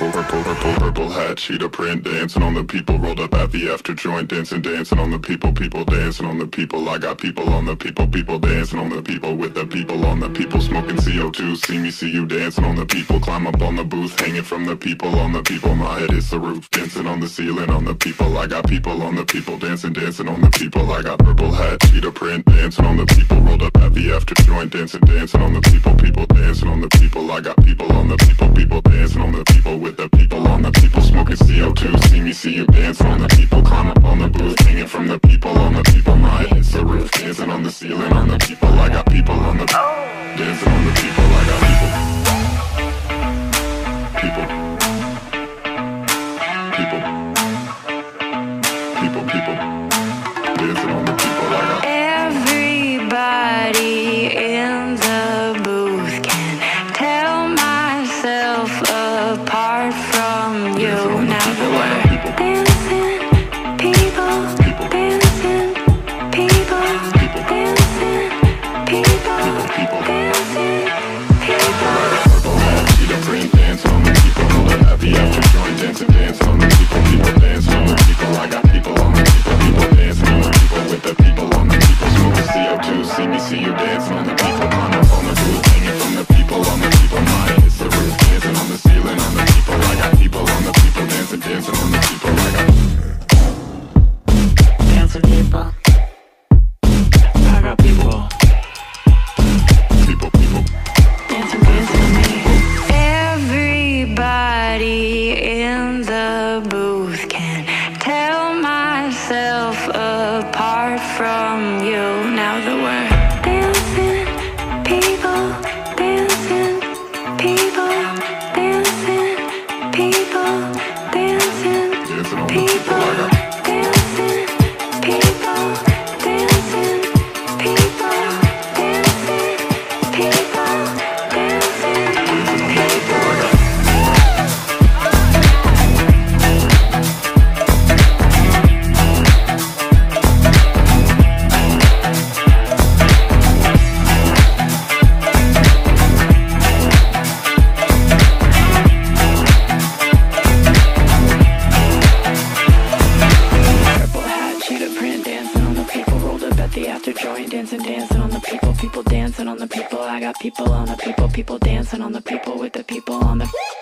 Purple hat, cheetah print, dancing on the people. Rolled up at the after joint, dancing on the people. People dancing on the people. I got people on the people. People dancing on the people with the people on the people. Smoking CO2, see me, see you dancing on the people. Climb up on the booth, hanging from the people on the people. My head is the roof, dancing on the ceiling on the people. I got people on the people, dancing on the people. I got purple hat, cheetah print, dancing on the people. Rolled up at the after joint, dancing on the people. People dancing on the people. I got people on the people. People dancing on the people with the people on the people. Smoking CO2, see me, see you dancing on the people. Climb up on the booth, hanging from the people on the people. My head hits the roof, dancing on the ceiling on the people. I got people on the dancing on the people. I got people. People. People. People. Dancing on the people. I got everybody in the booth can tell myself apart from you. Now the word dancing people, dancing people, dancing people, dancing people. purple hat, cheetah print, dancing on the people. Rolled up at the after joint, dancing on the people. People dancing on the people. I got people on the people. People dancing on the people with the people on the people. Smoking CO2, see me, see you dancing on the people. Climb up on the booth, hanging from the people on the people. My head hits the roof, dancing on the ceiling on the people. I got people on the people, dancing on the people. I got dancing people. I got people. people. Dancing on me. Everybody in the booth can tell myself apart from you. Now the word dancing people, dancing people, dancing people, dancing Dancing on the people, people. I got dancing people, dancing people, dancing people, dancing people. Purple hat, cheetah print, dancing on the people. Rolled up at the after joint, dancing on the people. People dancing on the people. I got people on the people. People dancing on the people with the people on the